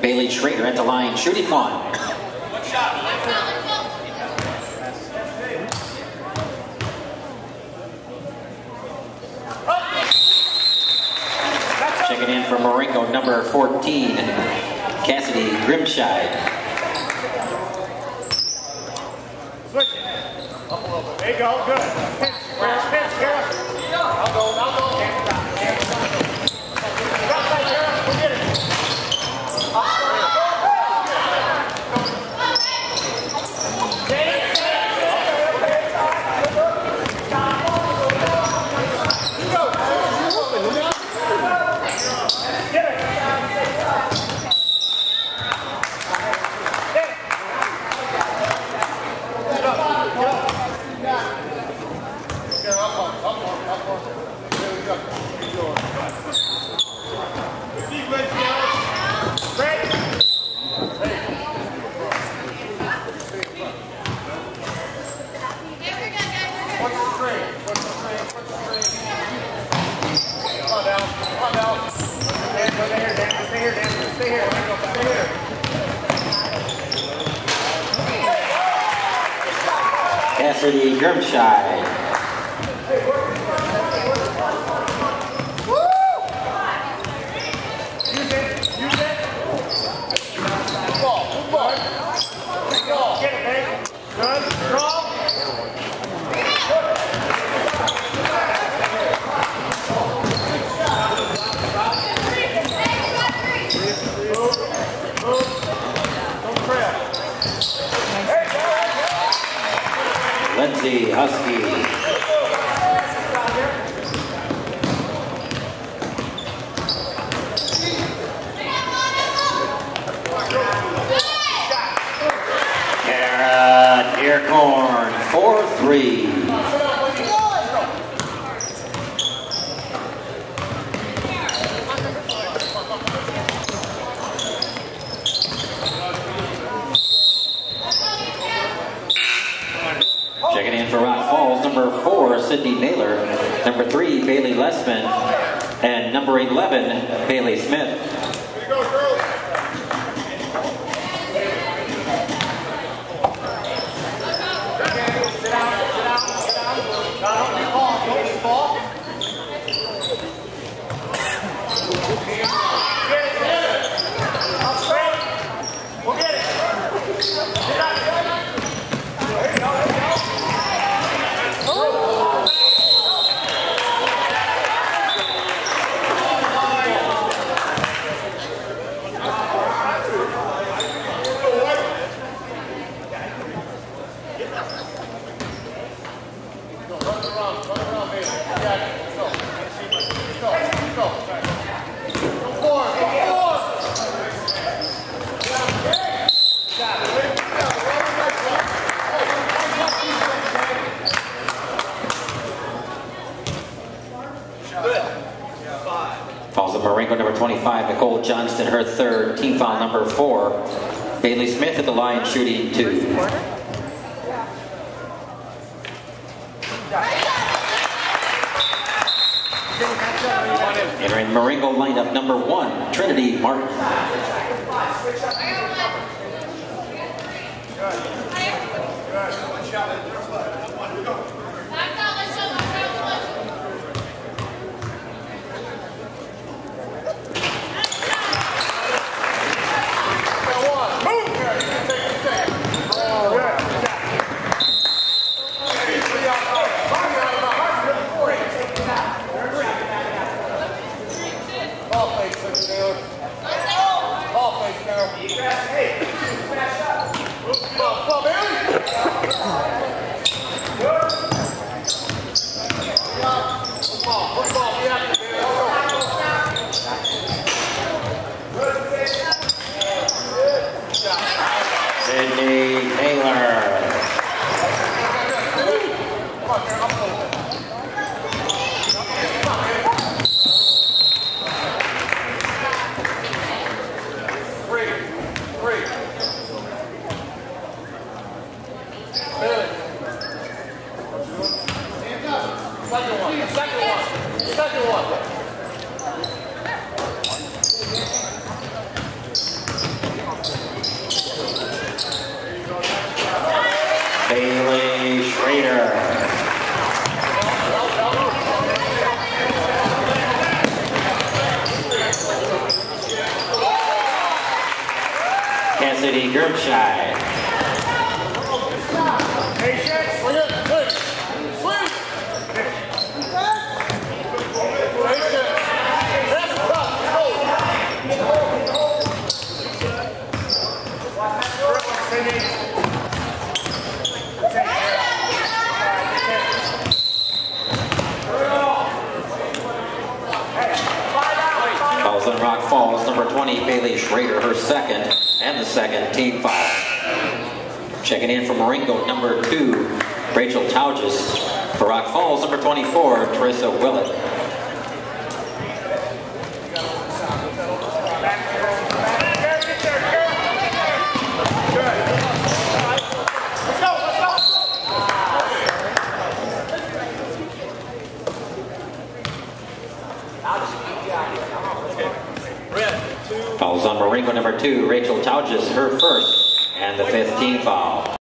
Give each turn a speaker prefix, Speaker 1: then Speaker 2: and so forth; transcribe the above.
Speaker 1: Bailey Schrader at the line, shooting one. Checking in from Marengo, number 14, Cassidy Grimscheid.
Speaker 2: Switch it. Up a little bit. There you go. Good. Pinch, Kara. I'll go. Drop that, Kara. We'll get it.
Speaker 1: Cassidy Grimscheid. Lindsay Husky. Kara Dearcorn, 4-3. Checking in for Rock Falls, number 4, Sydney Naylor, number 3, Bailey Lessman, and number 11, Bailey Smith.
Speaker 2: Here you go, girls. Sit down. Don't be ball. Get it. I'll straight. We'll get it. Sit down. There you go.
Speaker 1: Fouls of Marengo, number 25, Nicole Johnston, her third. Team foul number 4. Bailey Smith at the line, shooting 2. Entering Marengo lineup number 1, Trinity Martin. Sydney Naylor.
Speaker 2: Second one.
Speaker 1: Schrader. Cassidy Germscheid.
Speaker 2: Patience. Patience.
Speaker 1: Fouls on Rock Falls, number 20, Bailey Schrader, her second, and the second team foul. Checking in from Marengo, number 2, Rachel Tauges. For Rock Falls, number 24, Teresa Willett. Fouls on Marengo, number 2, Rachel Tauges, her first, and the 5th team foul.